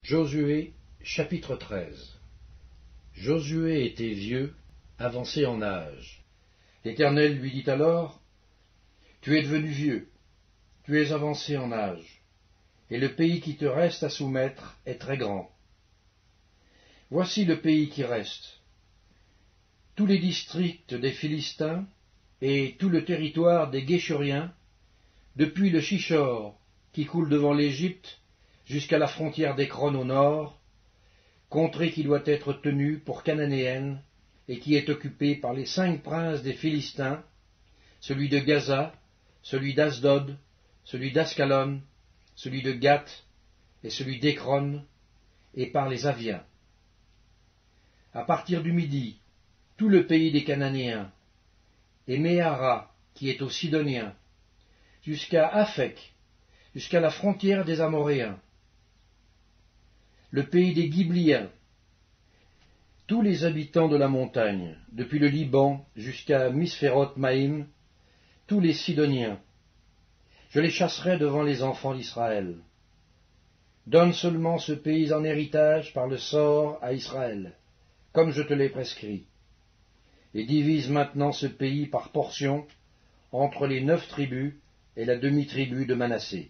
Josué, chapitre 13. Josué était vieux, avancé en âge. L'Éternel lui dit alors, « Tu es devenu vieux, tu es avancé en âge, et le pays qui te reste à soumettre est très grand. Voici le pays qui reste, tous les districts des Philistins et tout le territoire des Guéshuriens, depuis le Shishor qui coule devant l'Égypte, jusqu'à la frontière d'Écron au nord, contrée qui doit être tenue pour cananéenne et qui est occupée par les 5 princes des Philistins, celui de Gaza, celui d'Asdod, celui d'Ascalon, celui de Gath et celui d'Écron, et par les Aviens. À partir du midi, tout le pays des Cananéens, et Méhara, qui est aux Sidoniens, jusqu'à Aphek, jusqu'à la frontière des Amoréens, le pays des Ghibliens, tous les habitants de la montagne, depuis le Liban jusqu'à Misphéroth-Maïm, tous les Sidoniens. Je les chasserai devant les enfants d'Israël. Donne seulement ce pays en héritage par le sort à Israël, comme je te l'ai prescrit. Et divise maintenant ce pays par portions entre les 9 tribus et la demi-tribu de Manassé.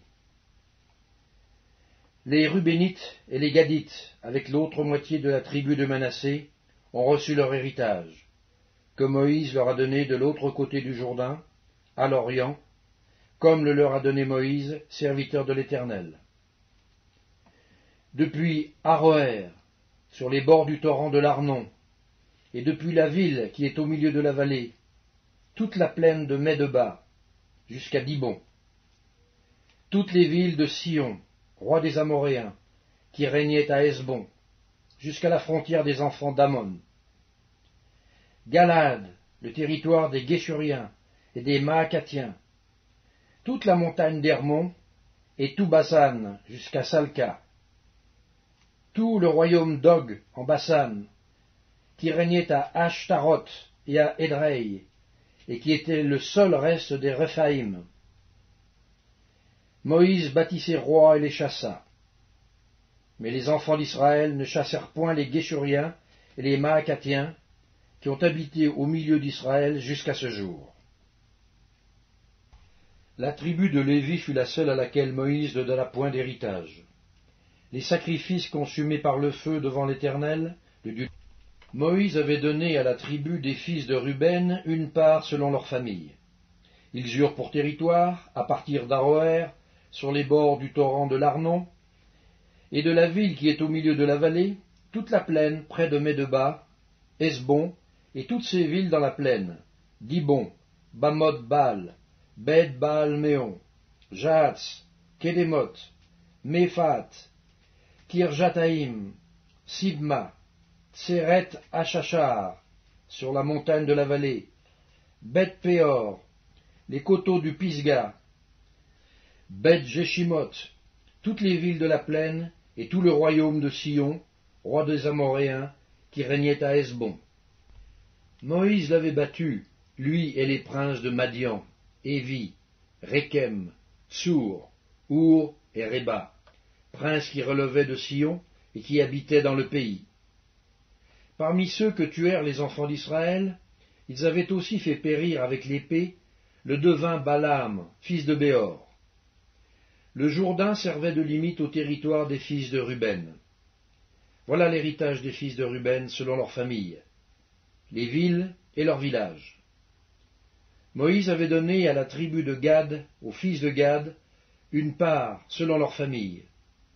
Les Rubénites et les Gadites, avec l'autre moitié de la tribu de Manassé, ont reçu leur héritage, que Moïse leur a donné de l'autre côté du Jourdain, à l'Orient, comme le leur a donné Moïse, serviteur de l'Éternel. Depuis Aroër, sur les bords du torrent de l'Arnon, et depuis la ville qui est au milieu de la vallée, toute la plaine de Médeba, jusqu'à Dibon, toutes les villes de Sion, roi des Amoréens, qui régnait à Hesbon, jusqu'à la frontière des enfants d'Ammon. Galad, le territoire des Guéshuriens et des Maacathiens, toute la montagne d'Hermon, et tout Basan jusqu'à Salca, tout le royaume d'Og en Basan, qui régnait à Ashtaroth et à Édrei, et qui était le seul reste des Réphaïm. Moïse bâtit ses rois et les chassa. Mais les enfants d'Israël ne chassèrent point les Guéshuriens et les Maacathiens, qui ont habité au milieu d'Israël jusqu'à ce jour. La tribu de Lévi fut la seule à laquelle Moïse ne donna point d'héritage. Les sacrifices consumés par le feu devant l'Éternel, le Dieu. Moïse avait donné à la tribu des fils de Ruben une part selon leur famille. Ils eurent pour territoire, à partir d'Aroër, sur les bords du torrent de l'Arnon, et de la ville qui est au milieu de la vallée, toute la plaine près de Médeba, Hesbon, et toutes ces villes dans la plaine, Dibon, Bamoth-Baal, Beth-Baal-Méon, Jahatz, Kédémoth, Méphat, Kirjataïm, Sibma, Tseret Achachar, sur la montagne de la vallée, Beth-Péor, les coteaux du Pisga, Beth-Jéchimoth, toutes les villes de la plaine, et tout le royaume de Sion, roi des Amoréens, qui régnait à Hesbon. Moïse l'avait battu, lui et les princes de Madian, Évi, Rékem, Tsour, Our et Réba, princes qui relevaient de Sion et qui habitaient dans le pays. Parmi ceux que tuèrent les enfants d'Israël, ils avaient aussi fait périr avec l'épée le devin Balaam, fils de Béor. Le Jourdain servait de limite au territoire des fils de Ruben. Voilà l'héritage des fils de Ruben selon leurs familles, les villes et leurs villages. Moïse avait donné à la tribu de Gad, aux fils de Gad, une part selon leurs familles.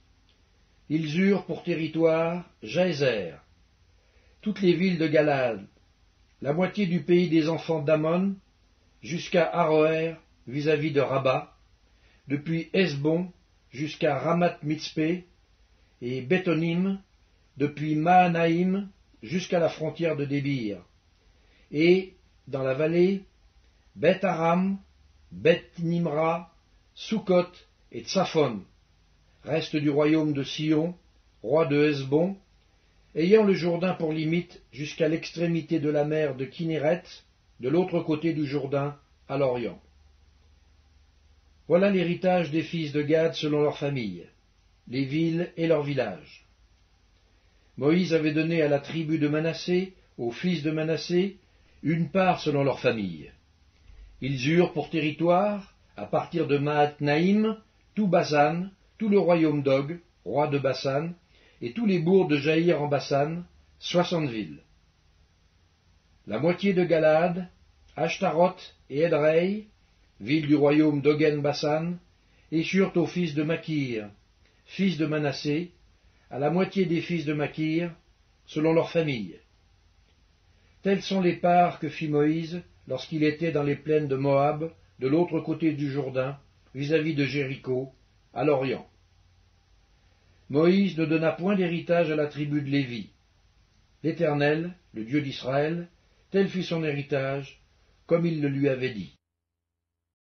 Ils eurent pour territoire Jaézer, toutes les villes de Galad, la moitié du pays des enfants d'Ammon, jusqu'à Aroër vis-à-vis de Rabat, depuis Hesbon jusqu'à Ramath-Mitzpé, et Béthonim, depuis Mahanaïm jusqu'à la frontière de Débir, et, dans la vallée, Beth-Aram, Beth-Nimra, Sukkot et Tsaphon, reste du royaume de Sion, roi de Hesbon, ayant le Jourdain pour limite jusqu'à l'extrémité de la mer de Kinéret, de l'autre côté du Jourdain, à l'Orient. Voilà l'héritage des fils de Gad selon leurs familles, les villes et leurs villages. Moïse avait donné à la tribu de Manassé, aux fils de Manassé, une part selon leur famille. Ils eurent pour territoire, à partir de Mahath-Naïm, tout Basan, tout le royaume d'Og, roi de Basan, et tous les bourgs de Jaïr en Basan, 60 villes. La moitié de Galaad, Ashtaroth et Edrei, villes du royaume d'Ogen Basan, échurent aux fils de Makir, fils de Manassé, à la moitié des fils de Makir, selon leur famille. Telles sont les parts que fit Moïse lorsqu'il était dans les plaines de Moab, de l'autre côté du Jourdain, vis-à-vis de Jéricho, à l'Orient. Moïse ne donna point d'héritage à la tribu de Lévi. L'Éternel, le Dieu d'Israël, tel fut son héritage, comme il le lui avait dit.